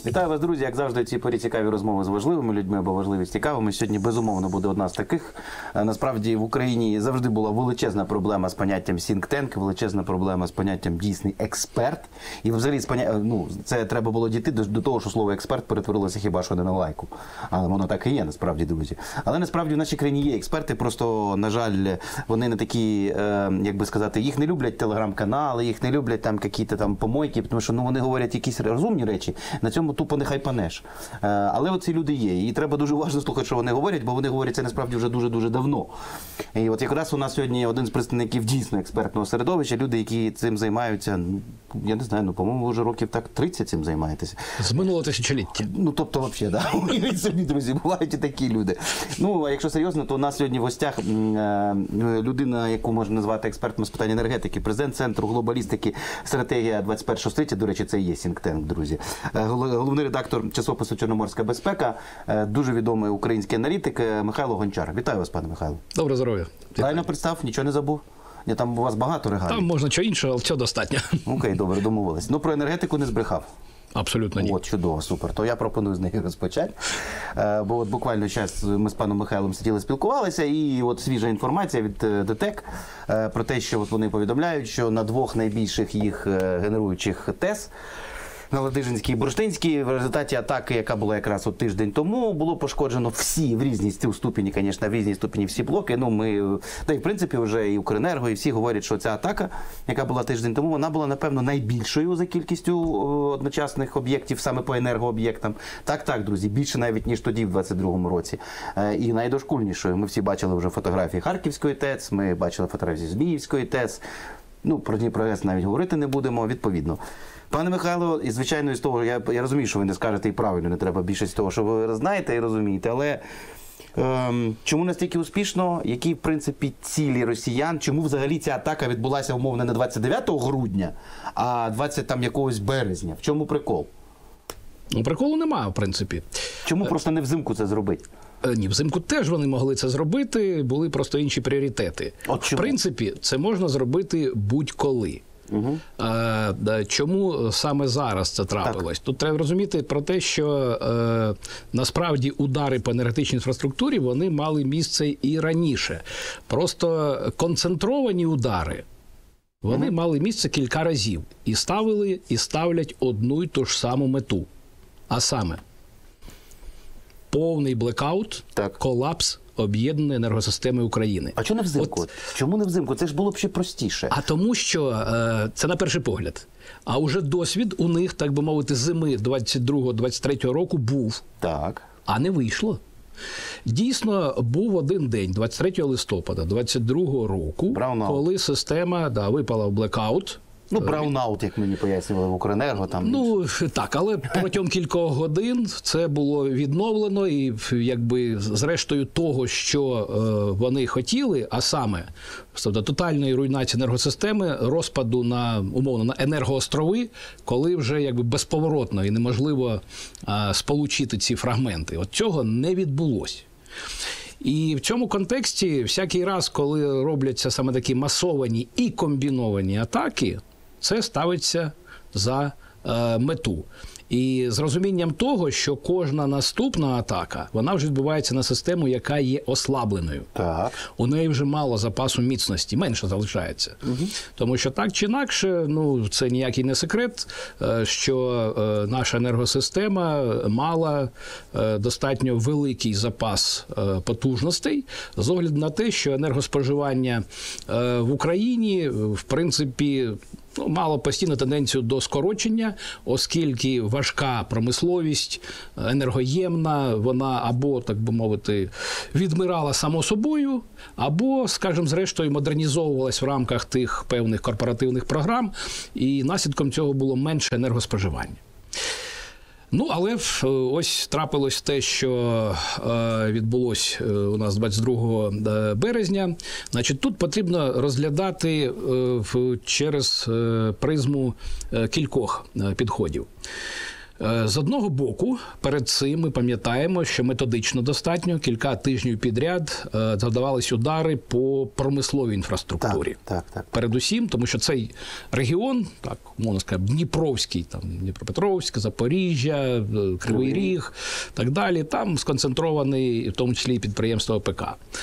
Вітаю вас, друзі. Як завжди, ці порі цікаві розмови з важливими людьми або важливі з цікавими. Сьогодні, безумовно, буде одна з таких. Насправді, в Україні завжди була величезна проблема з поняттям think tank, величезна проблема з поняттям дійсний експерт. І взагалі, це треба було дійти до того, що слово експерт перетворилося хіба що не на лайку. Але воно так і є, насправді, друзі. Але насправді в нашій країні є експерти, просто, на жаль, вони не такі, як би сказати, їх не люблять телеграм-канали, їх не люблять там якісь там помойки, тому що вони говорять якісь розумні речі, на цьому тупо нехай панеш. Але оці люди є. І треба дуже уважно слухати, що вони говорять, бо вони говорять це насправді вже дуже-дуже давно. І от якраз у нас сьогодні один з представників дійсно експертного середовища, люди, які цим займаються, я не знаю, по-моєму, вже років так 30 цим займаєтеся. З минулого тисячоліття. Тобто, взагалі, да. Уявіть собі, друзі, бувають і такі люди. А якщо серйозно, то у нас сьогодні в гостях людина, яку можна назвати експертом з питань енергетики, президент Центру глобалістики «Стратегія 21-го століття», до речі, це і є think tank, друзі. Головний редактор часопису «Чорноморська безпека», дуже відомий український аналітик Михайло Гончар. Вітаю вас, пане Михайло. Добре здоров'я. Правильно представ, нічого не забув? Там у вас багато регалій. Там можна чого іншого, але цього достатньо. Окей, добре, домовились. Про енергетику не збрехав? Абсолютно ні. От, чудово, супер. То я пропоную з неї розпочати. Бо от буквально зараз ми з паном Михайлом сиділи, спілкувалися, і от свіжа інформація від ДТЕК про те, що от вони повідомляють, що на двох найбільших їх генеруючих ТЕС, на Ладижинській і Бурштинській, в результаті атаки, яка була якраз от тиждень тому, було пошкоджено всі в різній ступені, звісно, в різній ступені всі блоки. Та й в принципі вже і Укренерго, і всі говорять, що ця атака, яка була тиждень тому, вона була, напевно, найбільшою за кількістю одночасних об'єктів, саме по енергооб'єктам. Так, друзі, більше навіть, ніж тоді, в 22-му році. І найдошкульнішою. Ми всі бачили вже фотографії Харківської ТЕЦ, ми бачили фотографії Зміївської ТЕЦ. Про Дніпрогес навіть говорити не будемо, відповідно. Пане Михайло, і звичайно, з того, я розумію, що ви не скажете і правильно, не треба більшість того, що ви знаєте і розумієте, але чому настільки успішно, які, в принципі, цілі росіян, чому взагалі ця атака відбулася, умовно, не 29 грудня, а 20 там якогось березня? В чому прикол? Приколу немає, в принципі. Чому просто не взимку це зробити? Ні, взимку теж вони могли це зробити, були просто інші пріоритети. В принципі, це можна зробити будь-коли. Угу. Чому саме зараз це трапилось? Тут треба розуміти про те, що насправді удари по енергетичній інфраструктурі, вони мали місце і раніше. Просто концентровані удари, вони мали місце кілька разів. І ставили, і ставлять одну й ту ж саму мету. А саме, повний блекаут, колапс об'єднаної енергосистеми України. А чому не взимку? Чому не взимку? Це ж було б ще простіше. А тому, що це на перший погляд. А уже досвід у них, так би мовити, зими 22-23 року був. Так. А не вийшло. Дійсно, був один день, 23 листопада 22 року, коли система випала в блекаут. Браунаут, як мені пояснювали в Укренерго. Так, але протягом кількох годин це було відновлено і, якби, зрештою того, що вони хотіли, а саме тотальної руйнації енергосистеми, розпаду умовно, на енергоострови, коли вже, якби, безповоротно і неможливо сполучити ці фрагменти. От цього не відбулося. І в цьому контексті всякий раз, коли робляться саме такі масовані і комбіновані атаки, це ставиться за мету. І з розумінням того, що кожна наступна атака, вона вже відбувається на систему, яка є ослабленою. Так. У неї вже мало запасу міцності, менше залишається. Угу. Тому що так чи інакше, це ніякий не секрет, що наша енергосистема мала достатньо великий запас потужностей з огляду на те, що енергоспоживання в Україні, в принципі, мало постійну тенденцію до скорочення, оскільки важка промисловість, енергоємна, вона або, так би мовити, відмирала само собою, або, скажімо, зрештою модернізовувалась в рамках тих певних корпоративних програм, і наслідком цього було менше енергоспоживання. Але ось трапилось те, що відбулось у нас 22 березня. Значить, тут потрібно розглядати через призму кількох підходів. З одного боку, перед цим ми пам'ятаємо, що методично достатньо кілька тижнів підряд завдавались удари по промисловій інфраструктурі. Так. Передусім, тому що цей регіон, так можна сказати, Дніпровський, там Дніпропетровськ, Запоріжжя, Кривий Ріг, так далі, там сконцентрований, в тому числі і підприємство ОПК.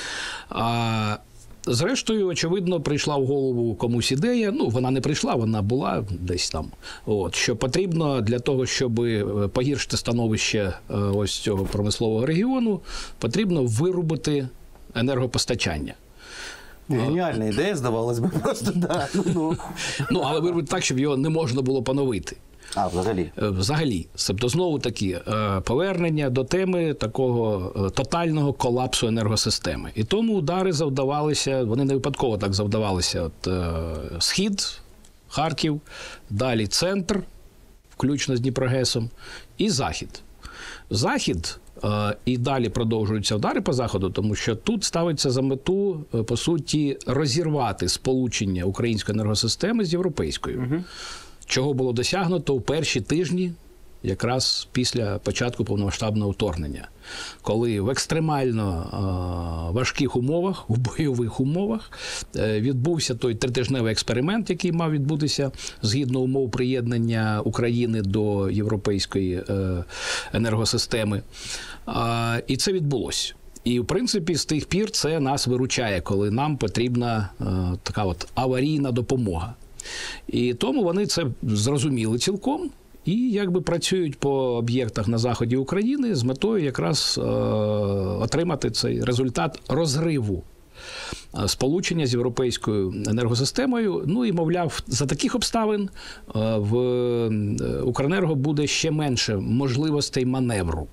Зрештою, очевидно, прийшла в голову комусь ідея, вона не прийшла, вона була десь там, що потрібно для того, щоб погіршити становище ось цього промислового регіону, потрібно вирубити енергопостачання. Геніальна ідея, здавалось би, просто, да. Але вирубити так, щоб його не можна було поновити. Взагалі? Взагалі. Тобто, знову-таки, повернення до теми такого тотального колапсу енергосистеми. І тому удари завдавалися, вони не випадково так завдавалися. Схід, Харків, далі центр, включно з Дніпрогесом, і Захід. Захід, і далі продовжуються удари по Заходу, тому що тут ставиться за мету, по суті, розірвати сполучення української енергосистеми з європейською. Чого було досягнуто в перші тижні, якраз після початку повномасштабного вторгнення, коли в екстремально важких умовах, у бойових умовах, відбувся той тритижневий експеримент, який мав відбутися згідно умов приєднання України до європейської енергосистеми. І це відбулося. І, в принципі, з тих пір це нас виручає, коли нам потрібна така аварійна допомога. І тому вони це зрозуміли цілком і працюють по об'єктах на заході України з метою якраз отримати цей результат розриву сполучення з європейською енергосистемою. І, мовляв, за таких обставин в Укренерго буде ще менше можливостей маневру.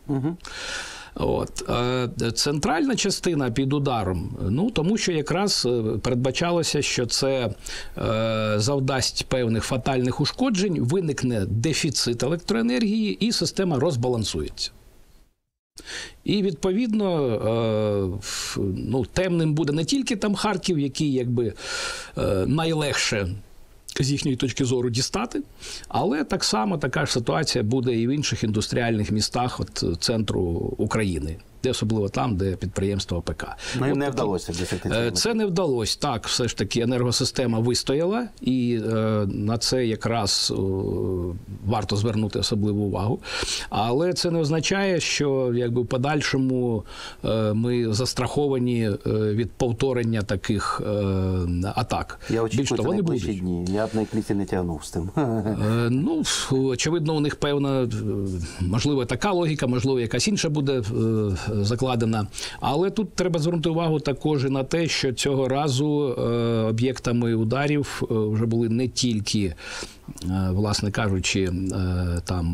Центральна частина під ударом, тому що якраз передбачалося, що це завдасть певних фатальних ушкоджень, виникне дефіцит електроенергії і система розбалансується. І, відповідно, темним буде не тільки там Харків, який найлегше з їхньої точки зору дістати, але так само така ж ситуація буде і в інших індустріальних містах центру України, де особливо там, де підприємство ОПК. Їм не вдалося досягти. Це не вдалося. Так, все ж таки енергосистема вистояла, і на це якраз варто звернути особливу увагу. Але це не означає, що в подальшому ми застраховані від повторення таких атак. Я очікую, це найближчі дні. Я б найкліці не тягнув з тим. Очевидно, у них певна, можливо, така логіка, можливо, якась інша буде закладена. Але тут треба звернути увагу також і на те, що цього разу об'єктами ударів вже були не тільки, власне кажучи, там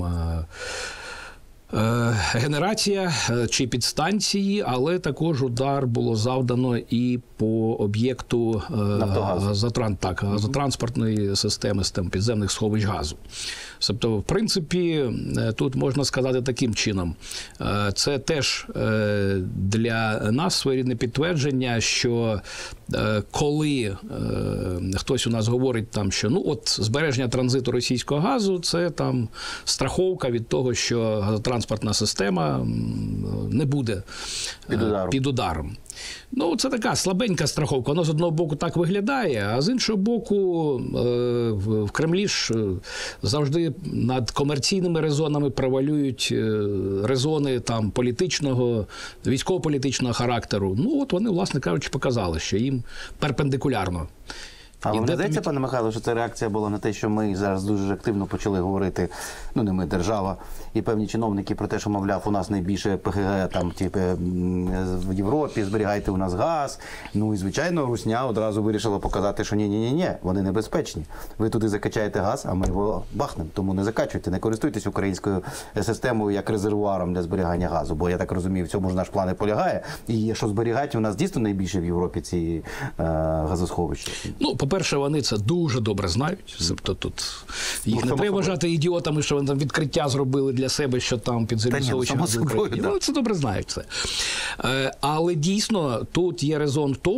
генерація чи підстанції, але також удар було завдано і по об'єкту газотранспортної системи підземних сховищ газу. Тобто, в принципі, тут можна сказати таким чином. Це теж для нас своєрідне підтвердження, що коли хтось у нас говорить, що збереження транзиту російського газу – це страховка від того, що газотранспортна система не буде під ударом. Це така слабенька страховка. Воно з одного боку так виглядає, а з іншого боку в Кремлі ж завжди над комерційними резонами провалюють резони політичного, військово-політичного характеру. Вони, власне кажучи, показали, що їм перпендикулярно. А вам не здається, пане Михайло, що це реакція була на те, що ми зараз дуже активно почали говорити, не ми, держава, і певні чиновники про те, що, мовляв, у нас найбільше ПГГ в Європі, зберігайте у нас газ. І, звичайно, Русня одразу вирішила показати, що ні, вони небезпечні. Ви туди закачаєте газ, а ми його бахнемо. Тому не закачуйте, не користуйтесь українською системою як резервуаром для зберігання газу. Бо, я так розумію, в цьому ж наш план і полягає. І що зберігати, у нас дійсно найбільше в Європі ці газосховища. По-перше, вони це дуже добре знають. Тобто тут їх не треба вважати ідіотами, що вони відкриття зробили для себе, що там підземні сховища газу. Це добре знають це. Але дійсно тут є резон в тому,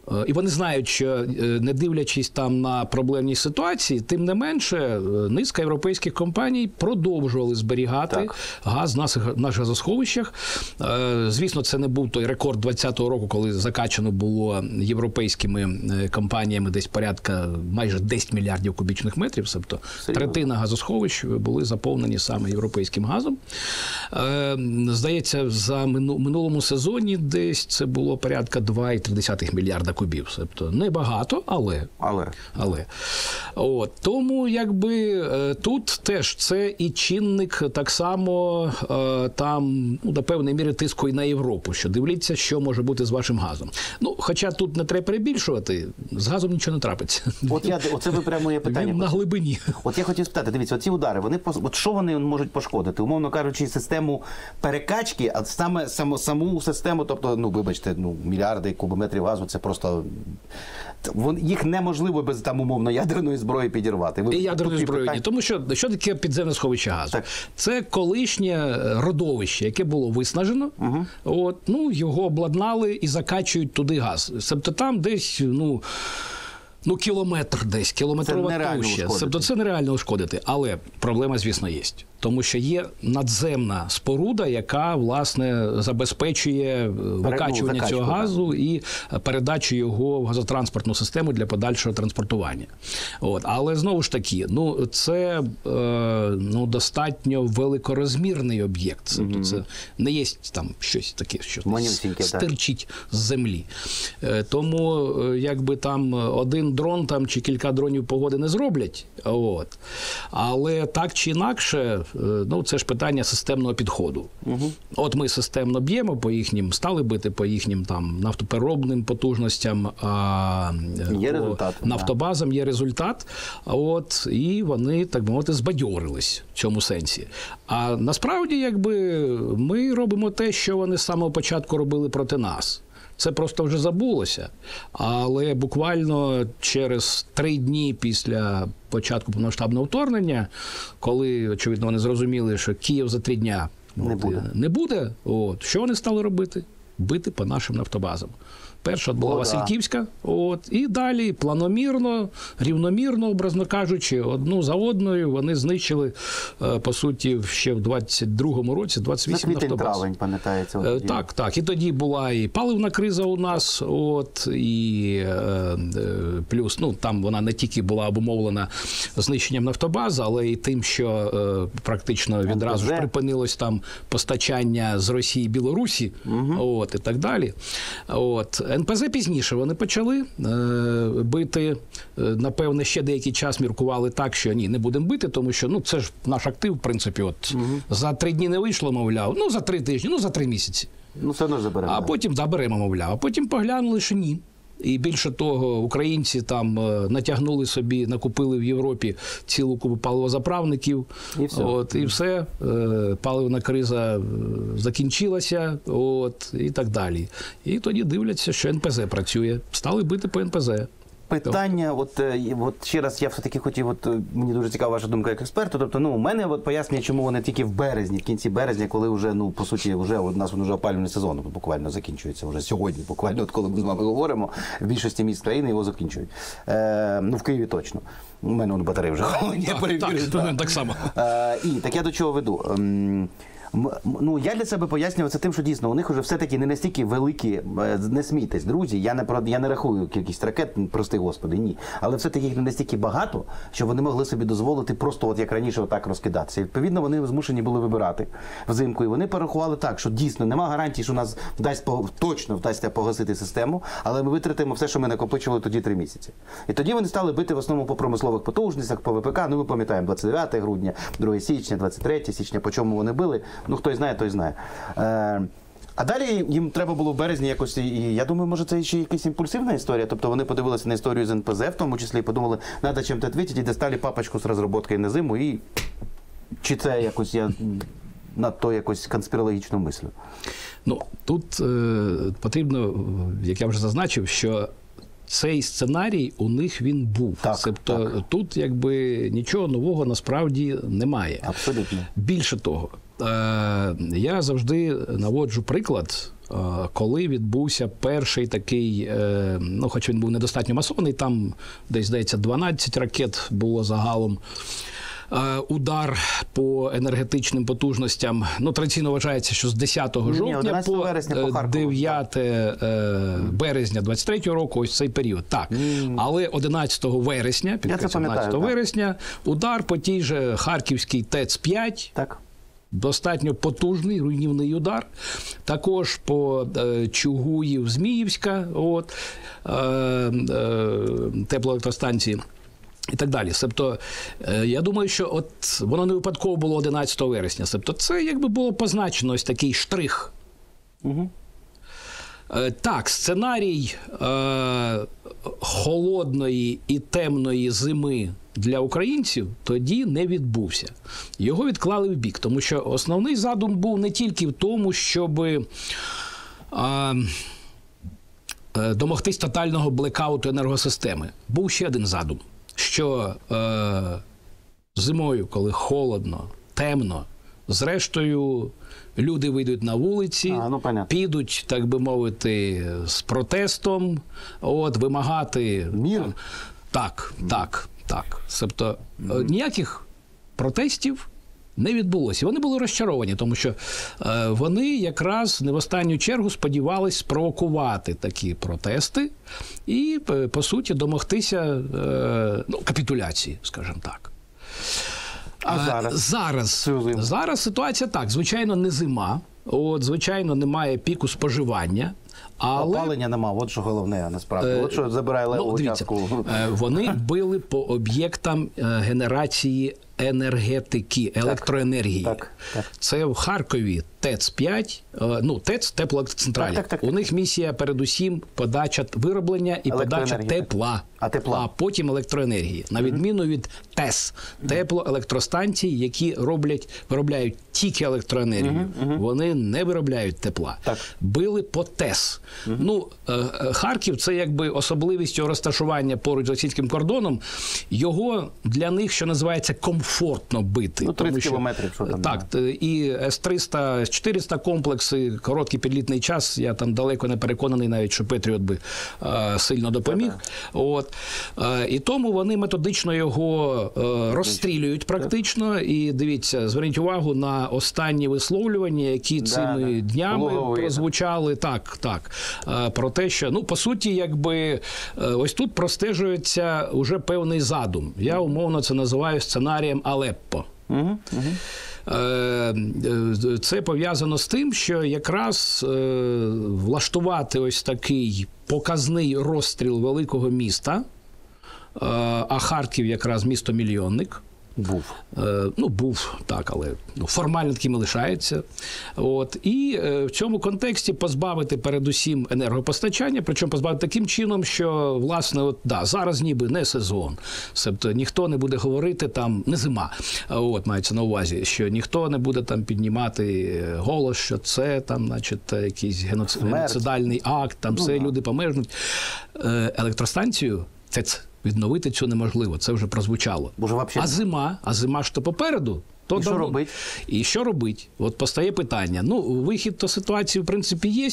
І вони знають, що не дивлячись там на проблемні ситуації, тим не менше низка європейських компаній продовжували зберігати газ в наших газосховищах. Звісно, це не був той рекорд 2020 року, коли закачано було європейськими компаніями десь порядка майже 10 мільярдів кубічних метрів, тобто третина газосховищ були заповнені саме європейським газом. Здається, за минулому сезоні десь це було порядка 2,3 мільярда кубів. Тобто небагато, але. От. Тому якби тут теж це і чинник так само там, до певної міри тиску і на Європу, що дивіться, що може бути з вашим газом. Ну, хоча тут не треба перебільшувати, з газом нічого не трапиться. Оце ви прямо моє питання. Він на глибині. От я хотів спитати, дивіться, оці удари, от що вони можуть пошкодити? Умовно кажучи, систему перекачки, а саме саму систему, тобто, вибачте, мільярди кубометрів газу, це просто... Їх неможливо без там умовно ядерної зброї підірвати. І ядерної зброї ні. Тому що таке підземне сховище газу? Так. Це колишнє родовище, яке було виснажено. Його обладнали і закачують туди газ. Тобто там десь, кілометр десь, кілометрова товща. Тобто це нереально ушкодити. Але проблема, звісно, є. Тому що є надземна споруда, яка, власне, забезпечує викачування цього газу і передачу його в газотранспортну систему для подальшого транспортування. Але, знову ж таки, це достатньо великорозмірний об'єкт. Тобто це не є там щось таке, що стирчить з землі. Тому, якби там один дрон там, чи кілька дронів погоди не зроблять, але так чи інакше, це ж питання системного підходу. От ми системно б'ємо по їхнім, стали бити по їхнім там нафтопереробним потужностям, нафтобазам, є результат, і вони, так би мовити, збадьорились в цьому сенсі. А насправді, якби, ми робимо те, що вони з самого початку робили проти нас. Це просто вже забулося, але буквально через 3 дні після початку повномасштабного вторгнення, коли, очевидно, вони зрозуміли, що Київ за 3 дня не буде, що вони стали робити? Бити по нашим нафтобазам. Перша була Васильківська, і далі планомірно, рівномірно, образно кажучи, одну за одною вони знищили, по суті, ще в 22-му році 28 нафтобаз. Травень, пам'ятається. Так. І тоді була і паливна криза у нас, і плюс, там вона не тільки була обумовлена знищенням нафтобаз, але і тим, що практично відразу ж припинилось там постачання з Росії і Білорусі, і так далі. НПЗ пізніше вони почали бити. Напевне, ще деякий час міркували так, що ні, не будемо бити, тому що це ж наш актив, в принципі, за 3 дні не вийшло, мовляв, за 3 тижні, за 3 місяці. Все одно заберемо. А потім, беремо, мовляв. А потім поглянули, що ні. І більше того, українці там натягнули собі, накупили в Європі цілу купу паливозаправників. І все. Паливна криза закінчилася, і так далі. І тоді дивляться, що НПЗ працює. Стали бити по НПЗ. Питання, от ще раз, я все-таки хотів, мені дуже цікава ваша думка як експерту, тобто, у мене пояснення, чому вони тільки в березні, в кінці березня, коли вже, по суті, у нас вже опалювальний сезон буквально закінчується, вже сьогодні, буквально, коли ми з вами говоримо, в більшості міст країни його закінчують. В Києві точно. У мене батареї вже холодні, я перевірю. Так само. Так я до чого веду? Я для себе пояснював це тим, що дійсно у них вже все-таки не настільки великі, не смійтесь, друзі, я не рахую кількість ракет, прости господи, ні. Але все-таки їх не настільки багато, що вони могли собі дозволити просто, як раніше, отак розкидатися. І, відповідно, вони змушені були вибирати взимку. І вони порахували так, що дійсно нема гарантії, що нас точно вдасться погасити систему, але ми витратимо все, що ми накопичували тоді 3 місяці. І тоді вони стали бити в основному по промислових потужностях, по ВПК, ми пам'ятаємо, 29 грудня, 2 січня, 23 січня, по чому вони били. Хто знає, той знає. А далі їм треба було в березні якось, і я думаю, може це ще якась імпульсивна історія, тобто вони подивилися на історію з НПЗ, в тому числі, і подумали, треба чим-то відповідати, і достали папочку з розробкою на зиму, і чи це якось, я надто якось конспірологічну мислю? Тут потрібно, як я вже зазначив, що цей сценарій у них він був. Тобто тут якби нічого нового насправді немає. Абсолютно. Більше того, я завжди наводжу приклад коли відбувся перший такий, ну, хоч він був недостатньо масований, там десь, здається, 12 ракет було загалом, удар по енергетичним потужностям. Ну, традиційно вважається, що з 10 жовтня по 9 березня 23-го року, ось цей період. Так. Але 11 вересня, 11 вересня, удар по тій же Харківській ТЕЦ-5. Так. Достатньо потужний, руйнівний удар. Також по Чугуїв-Зміївська, теплоелектростанції. І так далі. Тобто, я думаю, що от воно не випадково було 11 вересня. Тобто, це якби було позначено ось такий штрих. Угу. Так, сценарій холодної і темної зими для українців тоді не відбувся. Його відклали в бік, тому що основний задум був не тільки в тому, щоб домогтись тотального блекауту енергосистеми. Був ще один задум. Що зимою, коли холодно, темно, зрештою люди вийдуть на вулиці, підуть, так би мовити, з протестом, вимагати... Мір? Так. Тобто ніяких протестів не відбулося. Вони були розчаровані, тому що вони якраз не в останню чергу сподівались спровокувати такі протести і, по суті, домогтися капітуляції, скажімо так. А зараз ситуація так. Звичайно, не зима. Звичайно, немає піку споживання. Але... Опалення нема, от що головне, насправді. От що забирає левову частку. Вони били по об'єктам генерації енергетики, електроенергії. Так. Це в Харкові ТЕЦ-5, ТЕЦ – теплоелектроцентралі. У них місія передусім подача вироблення і подача тепла, а потім електроенергії. На відміну від ТЕС – теплоелектростанцій, які виробляють тільки електроенергію. Вони не виробляють тепла. Били по ТЕС. Харків – це якби особливість його розташування поруч з російським кордоном. Його для них, що називається, комфортно бити. 30 кілометрів, що там. Так, і С-300, С-400 комплекси, короткий підлітний час, я там далеко не переконаний навіть, що Петріот би сильно допоміг. І тому вони методично його розстрілюють практично. І дивіться, зверніть увагу на останні висловлювання, які цими днями прозвучали. Так. Про те, що, по суті, якби ось тут простежується уже певний задум. Я умовно це називаю сценарієм Алеппо. Це пов'язано з тим, що якраз влаштувати ось такий показний розстріл великого міста, а Харків якраз місто-мільйонник. Був, так, але формально таким і лишається. І в цьому контексті позбавити передусім енергопостачання, причому позбавити таким чином, що, власне, зараз ніби не сезон. Тобто ніхто не буде говорити, там, не зима, мається на увазі, що ніхто не буде там піднімати голос, що це, там, значить, якийсь геноцидальний акт, там все, люди померзнуть. Електростанцію – це відновити цю неможливо, це вже прозвучало. А зима ж то попереду. І що робить? І що робить? От постає питання. Вихід до ситуації, в принципі, є.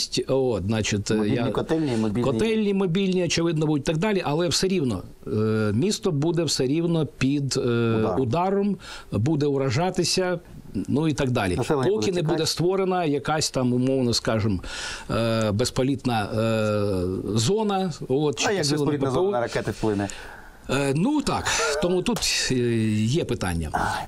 Котельні, мобільні, очевидно, будуть і так далі, але все рівно. Місто буде все рівно під ударом, буде уражатися, і так далі. Поки не буде створена якась там, умовно, скажімо, безполітна зона. А як безполітна зона на ракети вплине? Так, тому тут є питання.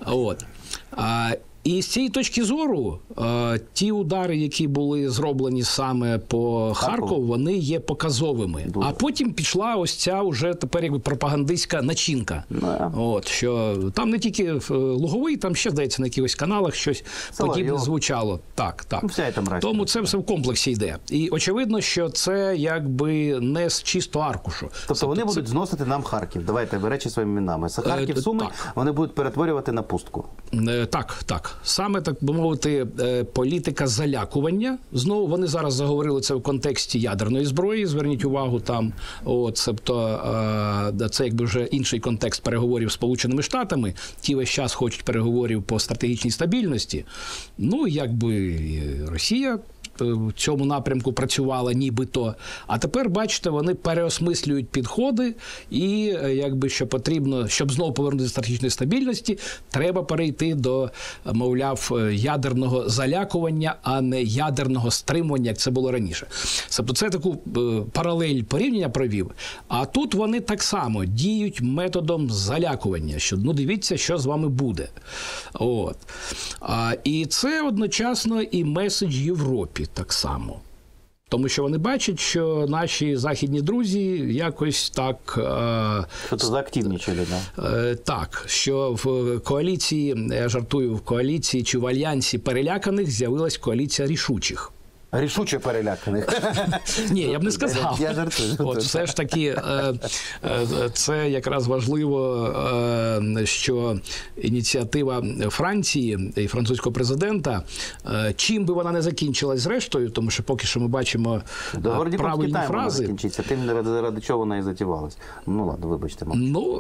І з цієї точки зору, ті удари, які були зроблені саме по Харкову, вони є показовими. А потім пішла ось ця вже тепер якби пропагандистська начинка. Що там не тільки Луговий, там ще, здається, на якихось каналах щось подібне звучало. Так. Тому це все в комплексі йде. І очевидно, що це якби не з чистого аркушу. Тобто вони будуть зносити нам Харків. Давайте речі своїми іменами. Харків, Суми вони будуть перетворювати на пустку. Так. Саме, так би мовити, політика залякування. Знову вони зараз заговорили це в контексті ядерної зброї, зверніть увагу там. Тобто це якби вже інший контекст переговорів з Сполученими Штатами. Ті весь час хочуть переговорів по стратегічній стабільності. Якби Росія в цьому напрямку працювала нібито. А тепер, бачите, вони переосмислюють підходи і, якби, що потрібно, щоб знову повернути стратегічної стабільності, треба перейти до, мовляв, ядерного залякування, а не ядерного стримування, як це було раніше. Тобто це таку паралель порівняння провів. А тут вони так само діють методом залякування, що ну дивіться, що з вами буде. От. І це одночасно і меседж Європі так само. Тому що вони бачать, що наші західні друзі якось так... Що це заактивнічали, да? Так, що в коаліції, я жартую, в коаліції чи в альянсі переляканих з'явилась коаліція рішучих. Рішуче переляканих. Ні, я б не сказав. Я жартую. От все ж таки, це якраз важливо, що ініціатива Франції і французького президента, чим би вона не закінчилась зрештою, тому що поки що ми бачимо правильні фрази. Тим, ради чого вона і затівалась. Ну ладно, вибачте. Ну,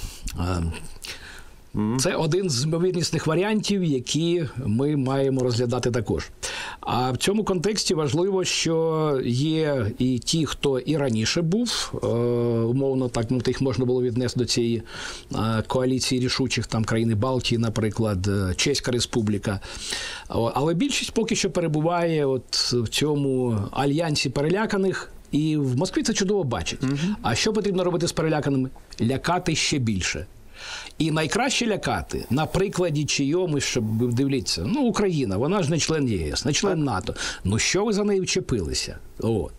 це один з ймовірнісних варіантів, які ми маємо розглядати також. А в цьому контексті важливо, що є і ті, хто і раніше був, умовно так, їх можна було віднести до цієї коаліції рішучих, там країни Балтії, наприклад, Чеська Республіка. Але більшість поки що перебуває от в цьому альянсі переляканих, і в Москві це чудово бачать. А що потрібно робити з переляканими? Лякати ще більше. І найкраще лякати на прикладі чийомусь, щоб ви дивіться, ну, Україна, вона ж не член ЄС, не член НАТО. Ну, що ви за нею вчепилися? От.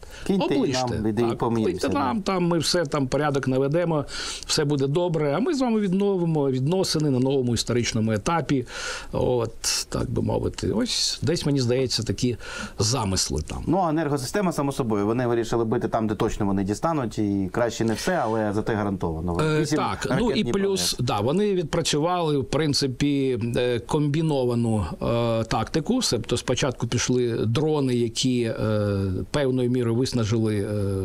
Оближте нам, там ми все там порядок наведемо, все буде добре, а ми з вами відновимо відносини на новому історичному етапі. От, так би мовити. Ось десь, мені здається, такі замисли там. Ну, а енергосистема, само собою, вони вирішили бити там, де точно вони дістануть, і краще не все, але зате гарантовано. Так, ну і плюс, да, вони відпрацювали, в принципі, комбіновану тактику. Тобто спочатку пішли дрони, які певною мірою виснажили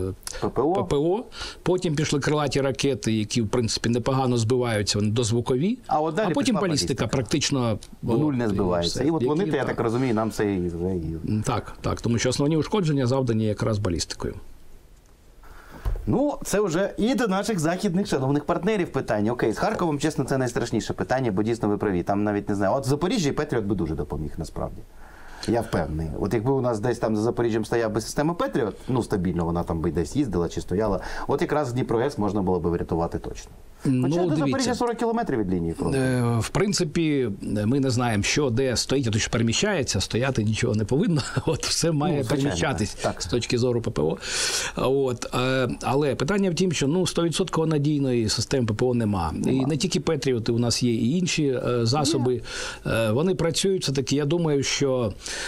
ППО. Потім пішли крилаті ракети, які, в принципі, непогано збиваються, вони дозвукові. А потім балістика практично... Нуль не збивається. Все. І от вони, я так розумію, нам це і вже... Так, тому що основні ушкодження завдані якраз балістикою. Ну, це вже і до наших західних шановних партнерів питання. Окей, з Харковом, чесно, це найстрашніше питання, бо дійсно ви праві. Там навіть не знаю. От в Запоріжжі Петріот би дуже допоміг, насправді. Я впевнений. От якби у нас десь там за Запоріжжям стояв би система Петріот, ну стабільно вона там би десь їздила чи стояла, от якраз Дніпрогес можна було би врятувати точно. Хоча до Запоріжжя 40 кілометрів від лінії фронту. В принципі, ми не знаємо, що де стоїть, а то що переміщається, стояти нічого не повинно. От все має переміщатись з точки зору ППО. От, але питання в тім, що 100% надійної системи ППО нема. І не тільки Петріоти, у нас є і інші засоби. Вони працюють, все-таки, я думаю, що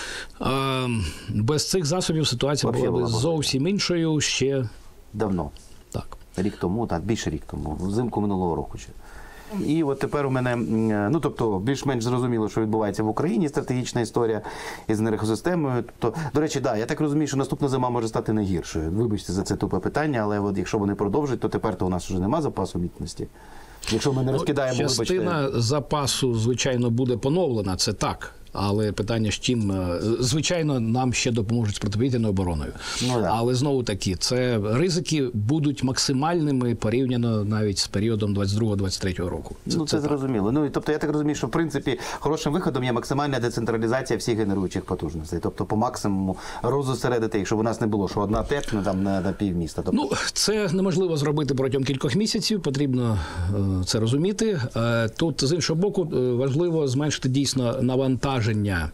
без цих засобів ситуація була б зовсім іншою ще давно. Так. Рік тому, більше рік тому, взимку минулого року ще. І от тепер у мене, тобто, більш-менш зрозуміло, що відбувається в Україні, стратегічна історія із енергосистемою. Тобто, до речі, я так розумію, що наступна зима може стати найгіршою. Вибачте за це тупе питання, але от якщо вони продовжать, то тепер у нас вже нема запасу міцності. Якщо ми не розкидаємо, частина запасу, звичайно, буде поновлена, це так. Але питання ж тим, звичайно, нам ще допоможуть з протиповітряною обороною. Але знову таки, це ризики будуть максимальними порівняно навіть з періодом 22-23 року. Це зрозуміло. Тобто я так розумію, що в принципі хорошим виходом є максимальна децентралізація всіх генеруючих потужностей. Тобто по максимуму розосередити, якщо у нас не було, що одна ТЕЦ на півміста. Тобто... це неможливо зробити протягом кількох місяців, потрібно це розуміти. Тут, з іншого боку, важливо зменшити дійсно навантаження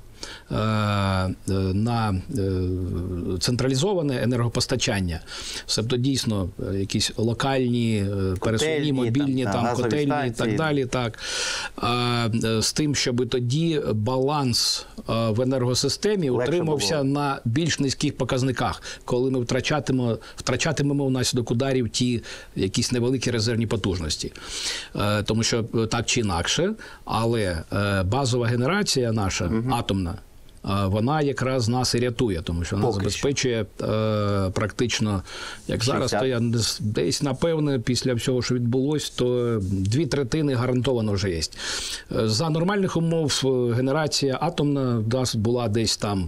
на централізоване енергопостачання. Тобто дійсно якісь локальні, пересувні, мобільні, котельні і так далі. Так. З тим, щоб тоді баланс в енергосистемі утримався на більш низьких показниках, коли ми втрачатимемо внаслідок ударів ті якісь невеликі резервні потужності. Тому що так чи інакше, але базова генерація наша, атомна, вона якраз нас і рятує, тому що вона забезпечує практично, як 60. Зараз, то я десь, напевне, після всього, що відбулось, то 2/3 гарантовано вже є. За нормальних умов генерація атомна була десь там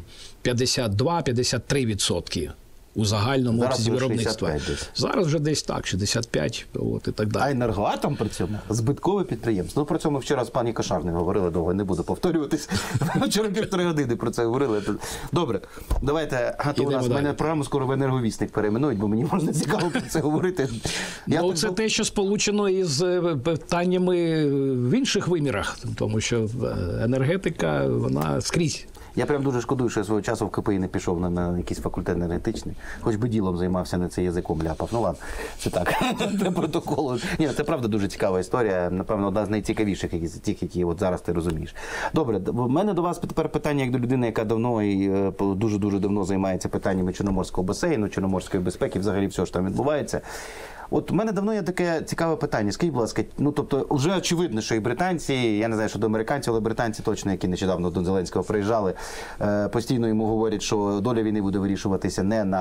52-53%. У загальному обсязі виробництва. Зараз вже десь так, 65, от і так далі. А Енергоатом при цьому збиткове підприємство. Ну, про це ми вчора з пані Кошарною говорили, довго не буду повторюватись. Вчора 1,5 години про це говорили. Добре, давайте, у нас мене програму скоро в Енерговісник перейменують, бо мені можна цікаво про це говорити. Це те, що сполучено із питаннями в інших вимірах, тому що енергетика, вона скрізь. Я прям дуже шкодую, що я свого часу в КПІ не пішов на якийсь факультет енергетичний. Хоч би ділом займався, не це язиком ляпав. Ну ладно, це так, для протоколу. Ні, це правда дуже цікава історія. Напевно, одна з найцікавіших, які от зараз ти розумієш. Добре, в мене до вас тепер питання, як до людини, яка давно і дуже-дуже давно займається питаннями Чорноморського басейну, Чорноморської безпеки, взагалі все, що там відбувається. От у мене давно є таке цікаве питання. Скажіть, будь ласка, ну тобто вже очевидно, що і британці, я не знаю, що до американців, але британці точно, які нещодавно до Зеленського приїжджали, постійно йому говорять, що доля війни буде вирішуватися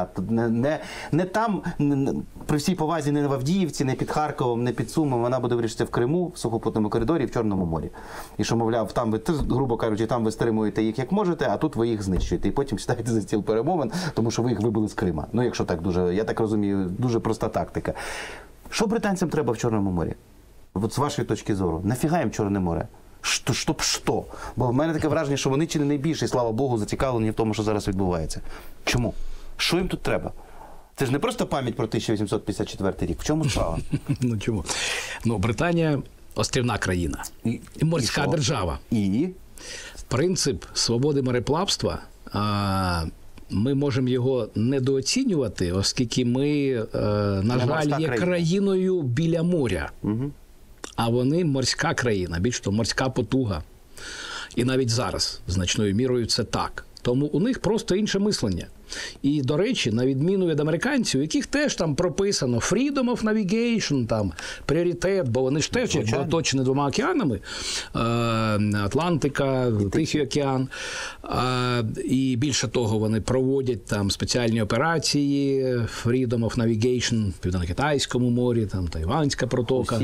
не там, при всій повазі, не в Авдіївці, не під Харковом, не під Сумом, вона буде вирішуватися в Криму, в сухопутному коридорі, в Чорному морі. І що, мовляв, там ви, грубо кажучи, там ви стримуєте їх як можете, а тут ви їх знищуєте. І потім сідаєте за стіл перемовин, тому що ви їх вибили з Крима. Ну, якщо так дуже, я так розумію, дуже проста тактика. Що британцям треба в Чорному морі? От з вашої точки зору. Нафіга їм Чорне море? Щоб що? Бо в мене таке враження, що вони чи не найбільше, і слава Богу, зацікавлені в тому, що зараз відбувається. Чому? Що їм тут треба? Це ж не просто пам'ять про 1854 рік. В чому справа? Ну чому? Ну, Британія – острівна країна. І морська держава. І? Принцип свободи мореплавства ми можемо його недооцінювати, оскільки ми, на жаль, є країною біля моря. Угу. А вони морська країна, більш того, морська потуга. І навіть зараз, значною мірою, це так. Тому у них просто інше мислення. І, до речі, на відміну від американців, у яких теж там прописано freedom of navigation, там, пріоритет, бо вони ж теж якби оточені 2 океанами, Атлантика, Тихий океан, і більше того, вони проводять там спеціальні операції, freedom of navigation в Південно-Китайському морі, там Тайванська протока.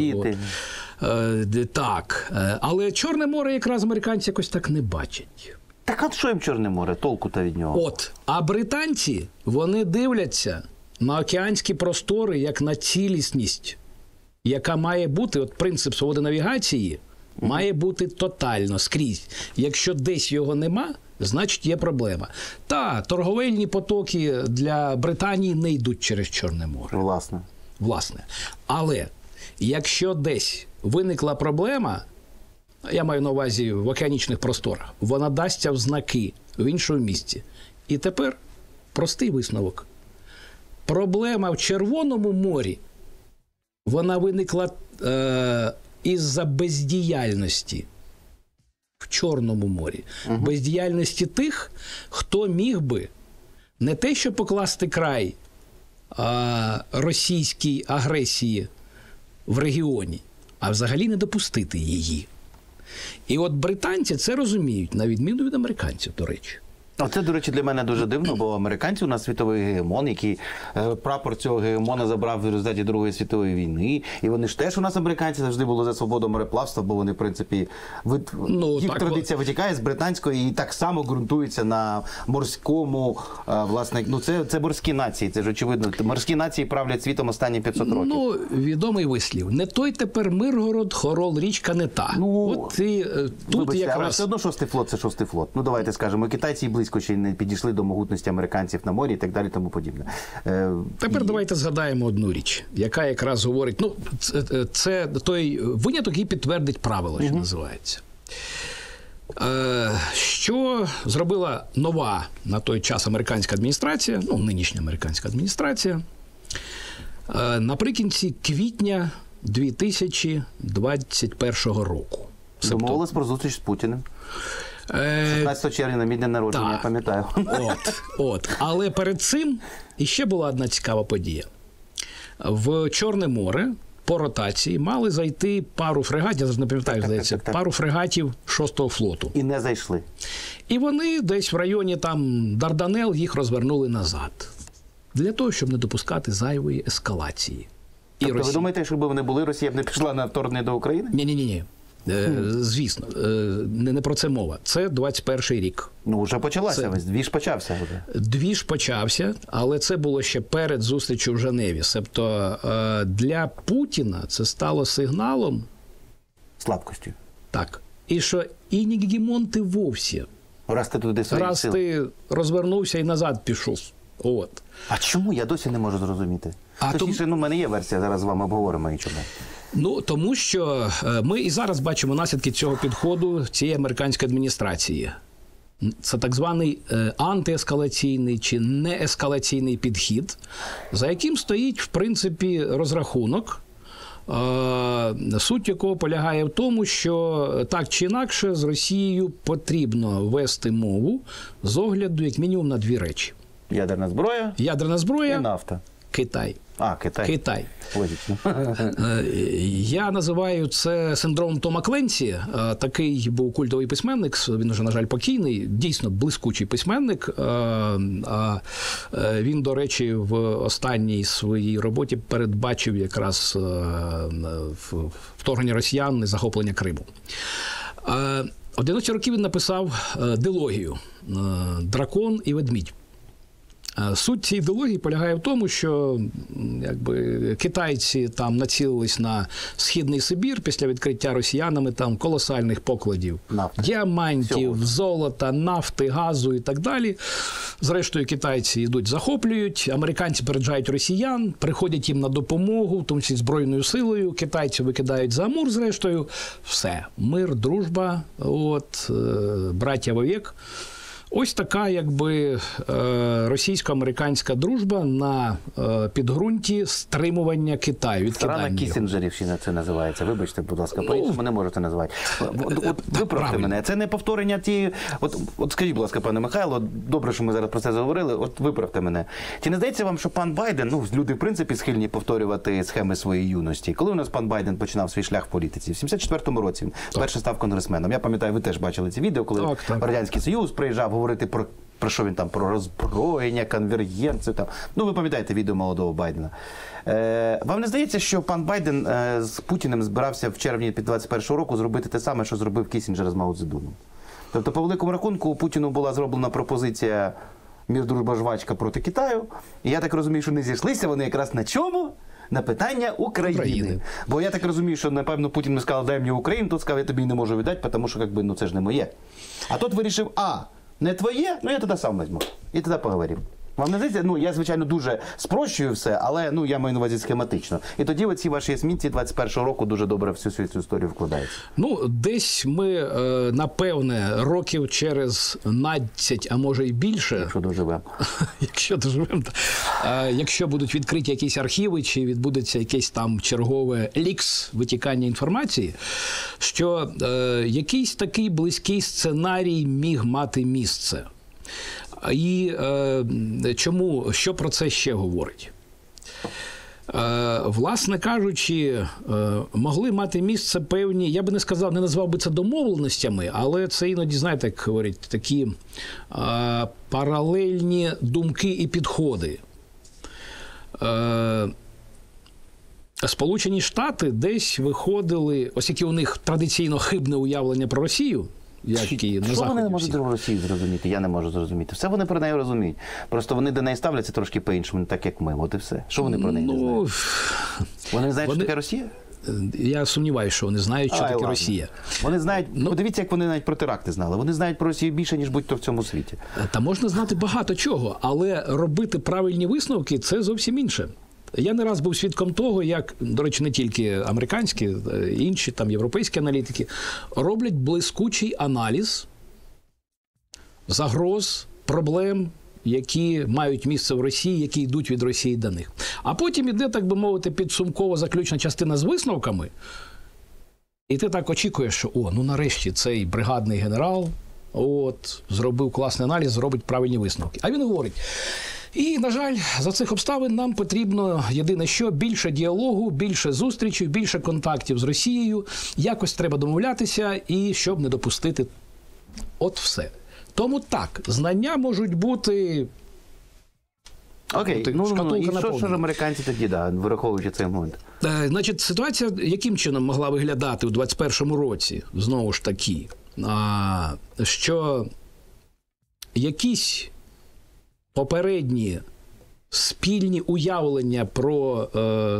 Так, але Чорне море якраз американці якось так не бачать. Так а що їм Чорне море? Толку-то від нього? А британці, вони дивляться на океанські простори як на цілісність, яка має бути, принцип свободи навігації, має бути тотально скрізь. Якщо десь його нема, значить є проблема. Торговельні потоки для Британії не йдуть через Чорне море. Власне. Але якщо десь виникла проблема, я маю на увазі в океанічних просторах, вона дасться в знаки в іншому місці. І тепер простий висновок. Проблема в Червоному морі, вона виникла із-за бездіяльності в Чорному морі. Бездіяльності тих, хто міг би не те, що покласти край російській агресії в регіоні, а взагалі не допустити її. І от британці це розуміють, на відміну від американців, до речі. Це, до речі, для мене дуже дивно, бо американці у нас світовий гегемон, який прапор цього гегемона забрав в результаті Другої світової війни. І вони ж теж у нас, американці, завжди були за свободу мореплавства, бо вони, в принципі, їх традиція витікає з британської і так само ґрунтується на морському, власне, це морські нації, це ж очевидно. Морські нації правлять світом останні 500 років. Відомий вислів. Не той тепер Миргород, Хорол, річка не та. Вибачте, якраз... але все одно шостий флот – це шостий флот. Ну, давайте скажемо, китайці близько ще не підійшли до могутності американців на морі і так далі, тому подібне. Тепер давайте згадаємо одну річ, яка якраз говорить, це той виняток, який підтвердить правило, що називається. Що зробила нова на той час американська адміністрація, нинішня американська адміністрація, наприкінці квітня 2021 року. Домовилась про зустріч з Путіним. 16 червня на мій день народження, я пам'ятаю. Але перед цим іще була одна цікава подія. В Чорне море по ротації мали зайти пару фрегатів, я не пам'ятаю, здається, пару фрегатів 6-го флоту. І не зайшли. І вони десь в районі там Дарданел їх розвернули назад. Для того, щоб не допускати зайвої ескалації. Тобто ви думаєте, що якби вони були, Росія б не пішла на вторгнення до України? Ні. Звісно, не про це мова. Це 21-й рік. Ну, вже почалася, двіж почався. Двіж почався, але це було ще перед зустрічю в Женеві. Тобто для Путіна це стало сигналом... Слабкостю. Так. І що і не гегемонти вовсі. Раз ти туди свої сили. Ти розвернувся і назад пішов. От. А чому? Я досі не можу зрозуміти. Точніше, в мене є версія, зараз з вами обговоримо і чому. Ну, тому що ми і зараз бачимо наслідки цього підходу цієї американської адміністрації. Це так званий антиескалаційний чи неескалаційний підхід, за яким стоїть, в принципі, розрахунок, суть якого полягає в тому, що так чи інакше з Росією потрібно вести мову з огляду, як мінімум, на дві речі. Ядерна зброя і нафта. Китай. Китай. Логічно. Я називаю це синдромом Тома Кленсі. Такий був культовий письменник, він вже, на жаль, покійний, дійсно блискучий письменник. Він, до речі, в останній своїй роботі передбачив якраз вторгнення росіян і захоплення Криму. В 90-ті роки він написав дилогію «Дракон і ведмідь». Суть цієї ідеології полягає в тому, що китайці там націлились на Східний Сибір після відкриття росіянами там колосальних покладів діамантів, золота, нафти, газу і так далі. Зрештою, китайці йдуть, захоплюють, американці переджають росіян, приходять їм на допомогу, в тому числі збройною силою, китайці викидають за Амур, зрештою, все. Мир, дружба, браття вовек. Ось така, російсько-американська дружба на підґрунті стримування Китаю, відкидання його. Страна Кіссінджерівщина це називається. Вибачте, будь ласка, по-іншому не можете називати. Виправте мене. Це не повторення тієї... От скажіть, будь ласка, пане Михайло, добре, що ми зараз про це заговорили, от виправте мене. Чи не здається вам, що пан Байден, люди, в принципі, схильні повторювати схеми своєї юності? Коли у нас пан Байден починав свій шлях в політиці? В 74-му році вперше став конгресменом. Я пам'ятаю, ви теж бачили ці відео, коли Радянський Союз приїжджав говорити про що він там, про роззброєння, конвергенцію. Там. Ви пам'ятаєте відео молодого Байдена. Вам не здається, що пан Байден з Путіним збирався в червні 21-го року зробити те саме, що зробив Кіссінджер з Мао Цзедуном? Тобто, по великому рахунку, Путіну була зроблена пропозиція мір, дружба, жвачка проти Китаю. І я так розумію, що не зійшлися вони якраз на чому? На питання України. Бо я так розумію, що, напевно, Путін не сказав, дай мені Україну, тут сказав, я тобі не можу віддати, тому що, це ж не моє. А тут вирішив, не твоє, я тоді сам візьму. І тоді поговоримо. Вам не здається, я, звичайно, дуже спрощую все, але, я маю на увазі схематично. І тоді оці ваші есмінці 21-го року дуже добре всю цю історію вкладаються. Десь ми, напевне, років через 12, а може і більше. Якщо доживемо. Якщо будуть відкриті якісь архіви, чи відбудеться якесь там чергове лікс, витікання інформації, що якийсь такий близький сценарій міг мати місце. І чому? Що про це ще говорить? Власне кажучи, могли мати місце певні, я би не сказав, не назвав би це домовленостями, але це іноді, знаєте, як говорять, такі паралельні думки і підходи. Сполучені Штати десь виходили, ось яке у них традиційно хибне уявлення про Росію, що вони не можуть про Росію зрозуміти? Я не можу зрозуміти. Все вони про неї розуміють. Просто вони до неї ставляться трошки по-іншому, не так, як ми. От і все. Що вони про неї не знають? Вони не знають, що таке Росія? Я сумніваюся, що вони знають, що таке Росія. Вони знають, подивіться, як вони навіть про теракти знали. Вони знають про Росію більше, ніж будь-то в цьому світі. Та можна знати багато чого, але робити правильні висновки – це зовсім інше. Я не раз був свідком того, як, до речі, не тільки американські, інші там європейські аналітики роблять блискучий аналіз загроз, проблем, які мають місце в Росії, які йдуть від Росії до них. А потім іде, так би мовити, підсумкова заключна частина з висновками, і ти так очікуєш, що нарешті цей бригадний генерал зробив класний аналіз, зробить правильні висновки. А він говорить, І, на жаль, за цих обставин нам потрібно єдине що – більше діалогу, більше зустрічей, більше контактів з Росією. Якось треба домовлятися, і щоб не допустити от все. Тому так, знання можуть бути... Окей, і що ж американці тоді, вираховуючи цей момент? Значить, ситуація яким чином могла виглядати у 2021 році, знову ж таки, що якісь попередні спільні уявлення про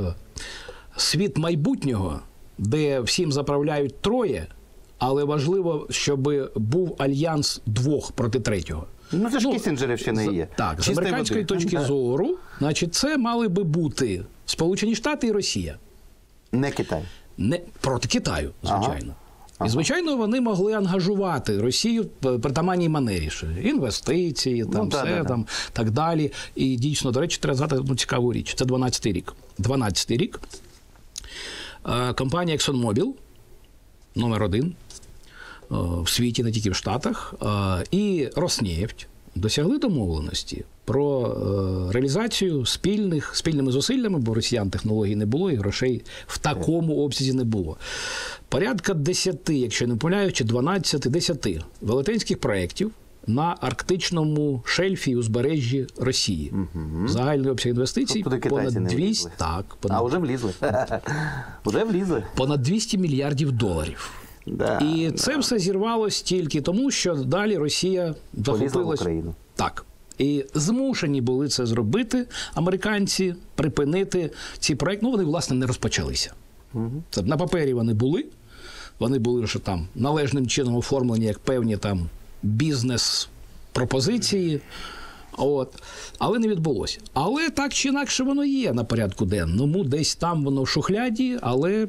світ майбутнього, де всім заправляють троє, але важливо, щоб був альянс двох проти третього. Ну, це ж Кіссінджерівщина і є. Так, з американської точки зору, значить, це мали би бути Сполучені Штати і Росія. Не Китай. Не проти Китаю, звичайно. І, звичайно, вони могли ангажувати Росію в притаманній манері. Інвестиції, так далі. І дійсно, до речі, треба згадати цікаву річ. Це 12-й рік. 12-й рік. Компанія ExxonMobil, номер 1 в світі, не тільки в Штатах, і Роснефть досягли домовленості про реалізацію спільними зусиллями, бо росіян технологій не було і грошей в такому обсязі не було. Порядка 10, якщо не помиляюсь, чи 10 велетенських проєктів на арктичному шельфі і узбережжі Росії. Загальний обсяг інвестицій понад 200... вже влізли. Уже влізли. Понад 200 мільярдів доларів. І це все зірвалось тільки тому, що далі Росія захопилась. Так. І змушені були це зробити американці, припинити ці проекти. Ну, вони, власне, не розпочалися. Це, на папері вони були що там належним чином оформлені як певні там бізнес-пропозиції. Але не відбулося. Але так чи інакше воно є на порядку денному, десь там воно в шухляді, але,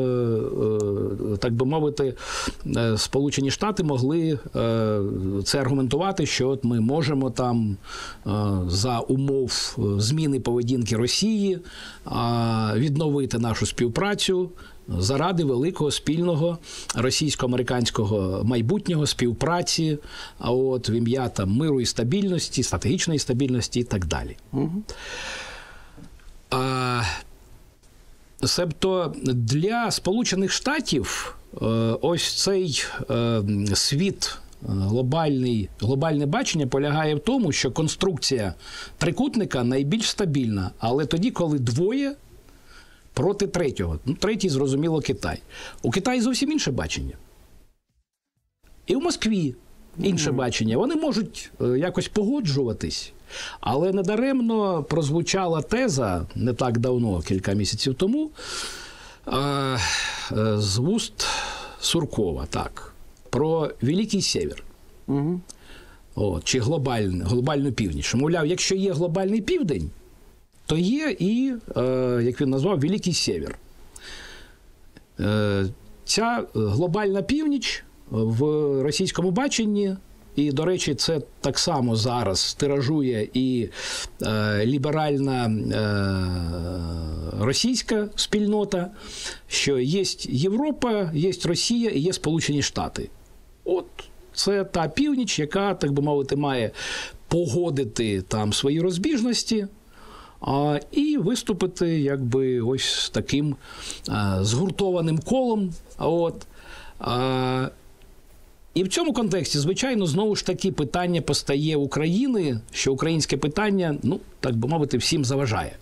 так би мовити, Сполучені Штати могли це аргументувати, що от ми можемо там за умов зміни поведінки Росії відновити нашу співпрацю заради великого спільного російсько-американського майбутнього, співпраці, в ім'я там миру і стабільності, стратегічної стабільності і так далі. Себто для Сполучених Штатів ось цей світ, глобальне бачення полягає в тому, що конструкція трикутника найбільш стабільна, але тоді, коли двоє проти третього. Третій, зрозуміло, Китай. У Китаї зовсім інше бачення. І в Москві інше бачення. Вони можуть якось погоджуватись, але недаремно прозвучала теза не так давно, кілька місяців тому, з вуст Суркова, про Великий Сєвєр. Чи глобальну північ. Мовляв, якщо є глобальний південь, то є і, як він назвав, Великий Сєвєр. Ця глобальна північ в російському баченні, і, до речі, це так само зараз тиражує і ліберальна російська спільнота, що є Європа, є Росія і є Сполучені Штати. Це та північ, яка, так би мовити, має погодити там свої розбіжності, і виступити якби ось таким згуртованим колом. І в цьому контексті, звичайно, знову ж таки питання постає України, що українське питання, так би мовити, всім заважає.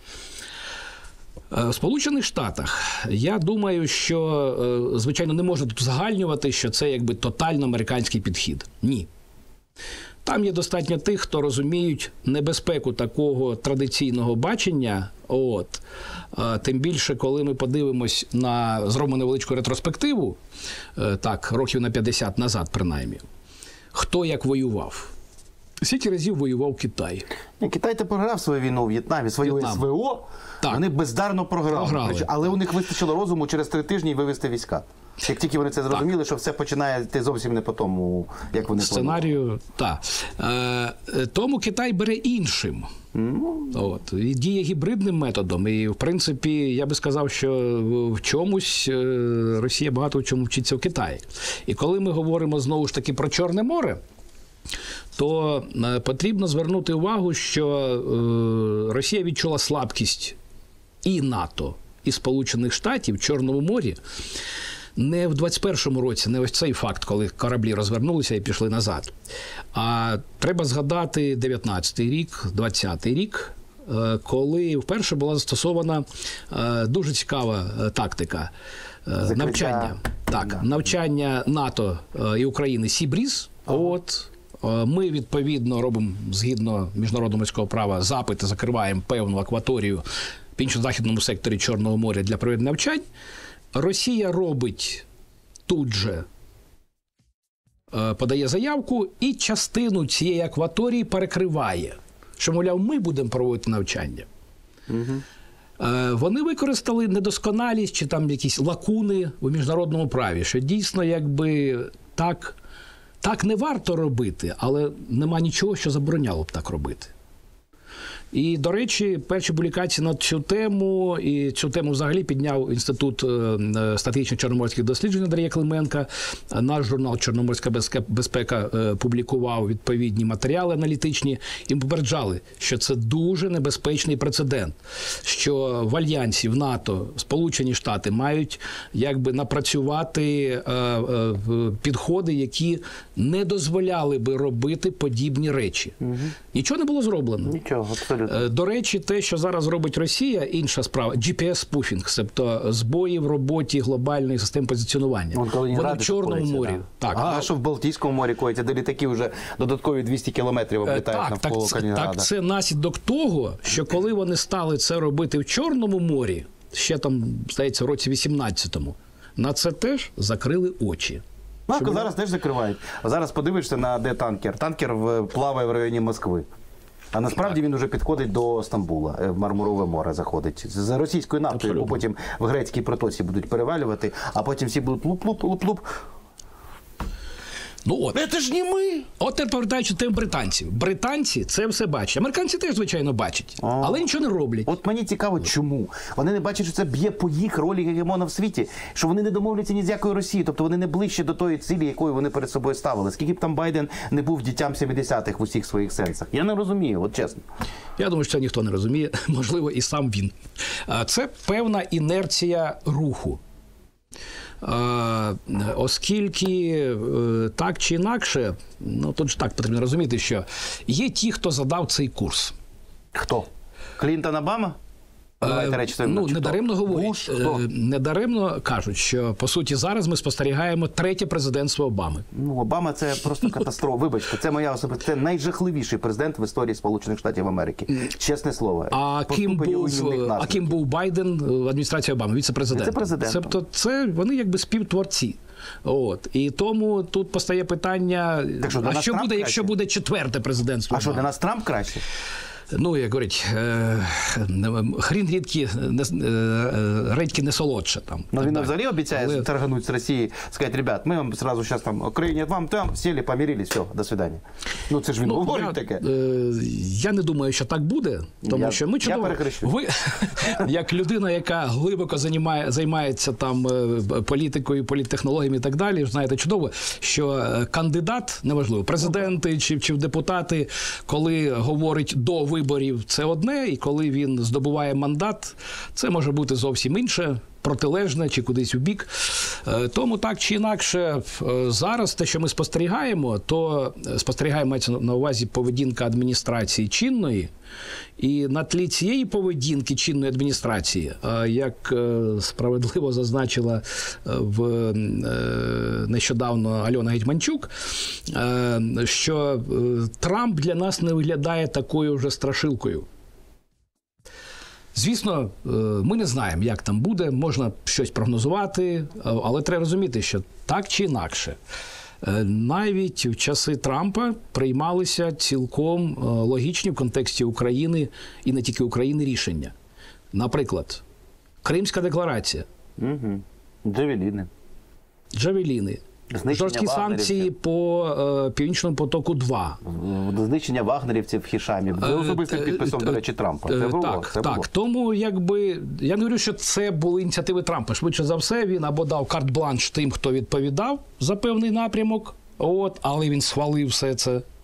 В Сполучених Штатах, я думаю, що, звичайно, не можна тут узагальнювати, що це якби тотально американський підхід. Ні. Там є достатньо тих, хто розуміють небезпеку такого традиційного бачення. Тим більше, коли ми подивимось зробимо невеличку ретроспективу, років на 50 назад принаймні, хто як воював. Скільки разів воював Китай? Китай програв свою війну у В'єтнамі, свою СВО, вони бездарно програли. Але у них вистачило розуму через 3 тижні вивести війська. Як тільки вони це зрозуміли, що все починає йти зовсім не по тому, як вони сценарію, тому Китай бере іншим. І діє гібридним методом. І, в принципі, я би сказав, що в чомусь Росія багато в чому вчиться в Китаї. І коли ми говоримо, знову ж таки, про Чорне море, то потрібно звернути увагу, що Росія відчула слабкість і НАТО, і Сполучених Штатів в Чорному морі не в 21-му році, не ось цей факт, коли кораблі розвернулися і пішли назад. А треба згадати 19-й рік, 20-й рік, коли вперше була застосована дуже цікава тактика навчання. Так, навчання НАТО і України Сі-Бріз. От ми, відповідно, робимо, згідно міжнародного морського права, запити, закриваємо певну акваторію в північно-західному секторі Чорного моря для проведення навчань. Росія робить тут же, подає заявку і частину цієї акваторії перекриває, що, мовляв, ми будемо проводити навчання. Вони використали недосконалість чи там якісь лакуни у міжнародному праві, що дійсно якби так не варто робити, але нема нічого, що забороняло б так робити. І, до речі, перші публікації на цю тему, і цю тему взагалі підняв Інститут стратегічних чорноморських досліджень Андрія Клименка. Наш журнал «Чорноморська безпека» публікував відповідні матеріали аналітичні і попереджали, що це дуже небезпечний прецедент, що в Альянсі, в НАТО, Сполучені Штати мають якби напрацювати підходи, які не дозволяли би робити подібні речі. Нічого не було зроблено. Нічого, абсолютно. До речі, те, що зараз робить Росія, інша справа, GPS-спуфінг, тобто збої в роботі глобальної системи позиціонування. Вони в Чорному морі. Так. А що в Балтійському морі коїться, де літаки вже додаткові 200 кілометрів облітають навколо Калінінграда? Так, це наслідок того, що коли вони стали це робити в Чорному морі, ще там, здається, в році 18-му, на це теж закрили очі. Ну, зараз теж закривають. Зараз подивишся на де танкер. Танкер плаває в районі Москви. А насправді він вже підходить до Стамбула, в Мармурове море заходить. З російською нафтою, бо потім в грецькій протоці будуть перевалювати, а потім всі будуть луп-луп-луп-луп. Ну от. Це ж не ми! От тепер повертаючи тему британців. Британці це все бачать. Американці теж, звичайно, бачать. Але нічого не роблять. От мені цікаво, чому? Вони не бачать, що це б'є по їх ролі гегемона в світі. Що вони не домовляться ні з якою Росією. Тобто вони не ближче до тої цілі, якою вони перед собою ставили. Скільки б там Байден не був дітям 70-х в усіх своїх сенсах. Я не розумію, от чесно. Я думаю, що це ніхто не розуміє. Можливо, і сам він. Це певна інерція руху. Оскільки так чи інакше, ну тут ж так потрібно розуміти, що є ті, хто задав цей курс. Хто? Клінтон, Обама? Недаремно говорять, недаремно кажуть, що, по суті, зараз ми спостерігаємо третє президентство Обами. Ну, Обама – це просто катастрофа. Вибачте, це моя особиста, це найжахливіший президент в історії Сполучених Штатів Америки. Чесне слово. А ким був Байден в адміністрації Обами? Віце-президент. Віце-президент. Тобто це вони якби співтворці. От. І тому тут постає питання, а що буде, якщо буде четверте президентство Обами? А що, для нас Трамп краще? Ну, як говорять, хрін редьки не солодше. Там, ну, він взагалі обіцяє торгануть з Росії, сказати, ребят, ми вам сразу зараз там, Україні, вам там, сіли, помирились, все, до свидання. Ну, це ж він говорить таке. Я не думаю, що так буде, тому що ми чудово... Ви, як людина, яка глибоко займається там політикою, політтехнологіями і так далі, знаєте чудово, що кандидат, неважливо, президенти чи депутати, коли говорить до виборів, це одне, і коли він здобуває мандат, це може бути зовсім інше, протилежне чи кудись у бік. Тому так чи інакше, зараз те, що ми спостерігаємо, то спостерігаємо на увазі поведінка адміністрації чинної, і на тлі цієї поведінки чинної адміністрації, як справедливо зазначила нещодавно Альона Гетьманчук, що Трамп для нас не виглядає такою вже страшилкою. Звісно, ми не знаємо, як там буде, можна щось прогнозувати, але треба розуміти, що так чи інакше, навіть в часи Трампа приймалися цілком логічні в контексті України і не тільки України рішення. Наприклад, Кримська декларація. Джавеліни. Жорсткі санкції по Північному потоку-2. Знищення вагнерівців в Хішамі. За особистим підписом, до речі, Трампа. Це було. Так. Тому, якби, я не говорю, що це були ініціативи Трампа. Швидше за все, він або дав карт-бланш тим, хто відповідав за певний напрямок, але він схвалив все це.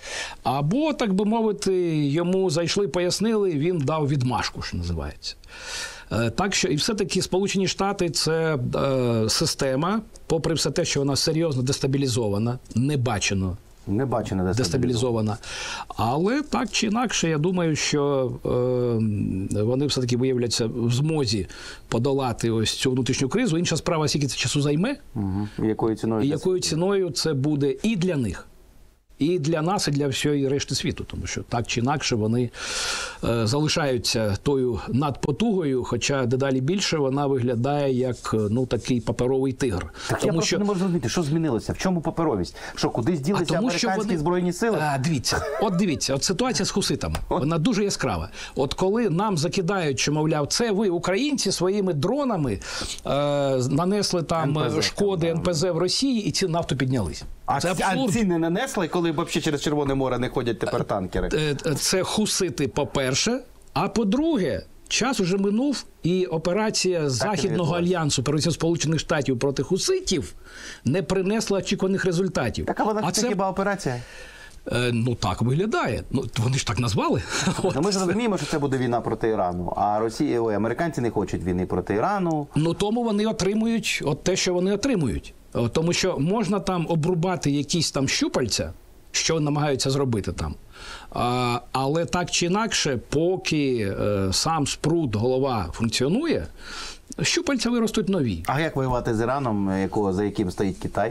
Або, так би мовити, йому зайшли, пояснили, він дав відмашку, що називається. Так що, і все-таки Сполучені Штати – це система, попри все те, що вона серйозно дестабілізована, не бачено дестабілізована. Але так чи інакше, я думаю, що вони все-таки виявляться в змозі подолати ось цю внутрішню кризу. Інша справа, скільки це часу займе, якою ціною це буде і для них, і для нас, і для всієї решти світу. Тому що так чи інакше вони залишаються тою надпотугою, хоча дедалі більше вона виглядає як такий паперовий тигр. Так тому, я просто не можу зрозуміти, що змінилося? В чому паперовість? Що, кудись ділися американські збройні сили? Дивіться, от ситуація з хуситами, вона дуже яскрава. От коли нам закидають, що, мовляв, це ви, українці, своїми дронами нанесли там шкоди НПЗ в Росії і ці нафту піднялись. А ці не нанесли, коли взагалі через Червоне море не ходять тепер танкери? Це хусити, по-перше. А по-друге, час уже минув, і операція Західного альянсу, операція Сполучених Штатів проти хуситів не принесла очікуваних результатів. Так, а вона це хіба операція? Так виглядає. Вони ж так назвали. Ми ж розуміємо, що це буде війна проти Ірану, а американці не хочуть війни проти Ірану. Тому вони отримують те, що вони отримують. Тому що можна там обрубати якісь там щупальця, що намагаються зробити там. Але так чи інакше, поки сам спрут, голова функціонує, щупальця виростуть нові. А як воювати з Іраном, за яким стоїть Китай?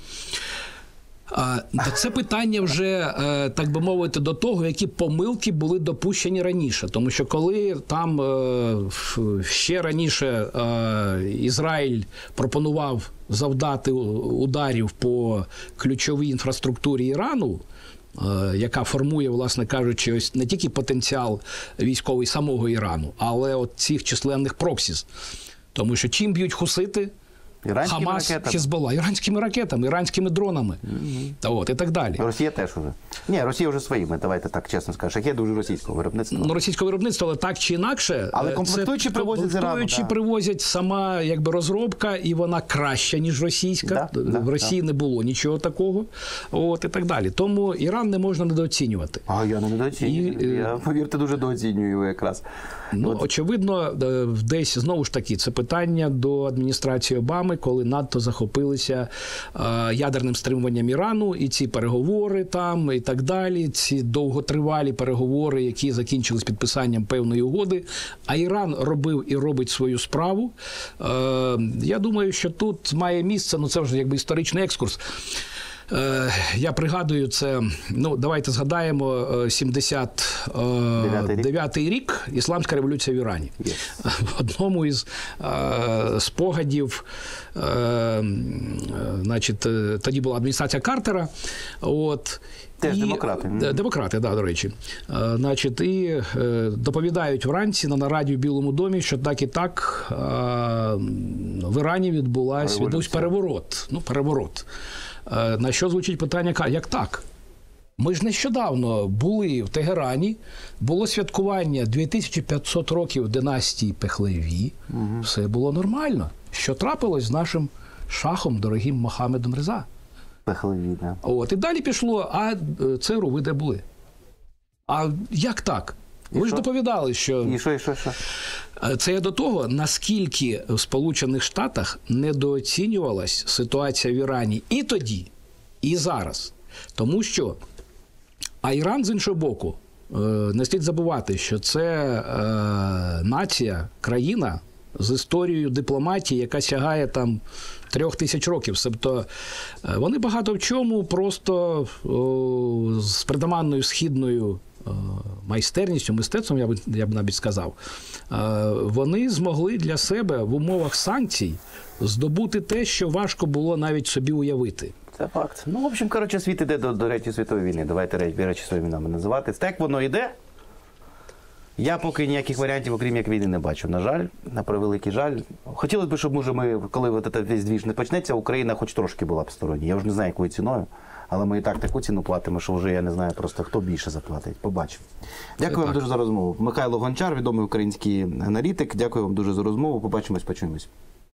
Це питання вже, так би мовити, до того, які помилки були допущені раніше. Тому що коли там ще раніше Ізраїль пропонував завдати ударів по ключовій інфраструктурі Ірану, яка формує, власне кажучи, ось не тільки потенціал військовий самого Ірану, але от цих численних проксіс. Тому що чим б'ють хусити? Хамас, Хезболла, іранськими ракетами, іранськими дронами, і так далі. Росія теж уже. Ні, Росія вже своїми, давайте так чесно скажемо. Шахеди вже російського виробництва. Російського виробництва, але так чи інакше. Але комплектуючі привозять з Ірану. Комплектуючі привозять, сама розробка, і вона краща, ніж російська. В Росії не було нічого такого. І так далі. Тому Іран не можна недооцінювати. Я не недооцінюю. Я, повірте, дуже дооцінюю його якраз. Очевидно, десь, знову ж таки, це питання до адміністрації Обами, коли надто захопилися ядерним стримуванням Ірану, і ці переговори там, і так далі, ці довготривалі переговори, які закінчились підписанням певної угоди, а Іран робив і робить свою справу. Я думаю, що тут має місце, це вже історичний екскурс. Я пригадую це, давайте згадаємо 79-й рік, Ісламська революція в Ірані. В одному із спогадів, тоді була адміністрація Картера. Теж демократи. Демократи, до речі. І доповідають вранці на нараді в Білому домі, що так і так в Ірані відбувся переворот. На що звучить питання, як так? Ми ж нещодавно були в Тегерані, було святкування 2500 років династії Пехлеві, все було нормально. Що трапилось з нашим шахом, дорогим Мохаммедом Реза? Пехлеві, так. І далі пішло, а ЦРУ ви де були? А як так? Ви ж доповідали, що... І що? Це я до того, наскільки в Сполучених Штатах недооцінювалась ситуація в Ірані і тоді, і зараз. Тому що, а Іран, з іншого боку, не слід забувати, що це нація, країна з історією дипломатії, яка сягає там 3000 років. Тобто вони багато в чому просто з притаманною східною майстерністю, мистецтвом, я б навіть сказав, вони змогли для себе в умовах санкцій здобути те, що важко було навіть собі уявити. Це факт. В общем, світ іде до Третьої світової війни. Давайте речі своїми іменами називати. Так воно йде. Я поки ніяких варіантів, окрім як війни, не бачу. На жаль, на превеликий жаль. Хотілося б, щоб, коли весь двіж не почнеться, Україна хоч трошки була б сторонні. Я вже не знаю, якою ціною. Але ми і так таку ціну платимо, що вже я не знаю просто, хто більше заплатить. Побачимо. Дякую вам дуже за розмову. Михайло Гончар, відомий український аналітик. Дякую вам дуже за розмову. Побачимось, почуємось.